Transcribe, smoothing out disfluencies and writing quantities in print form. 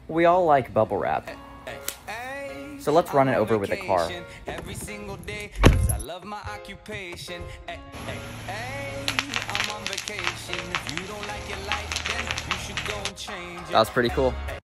We all like bubble wrap. So let's run it over with a car. Every single day, 'cause I love my occupation. I'm on vacation. If you don't like your life, then you should go and change it. That was pretty cool.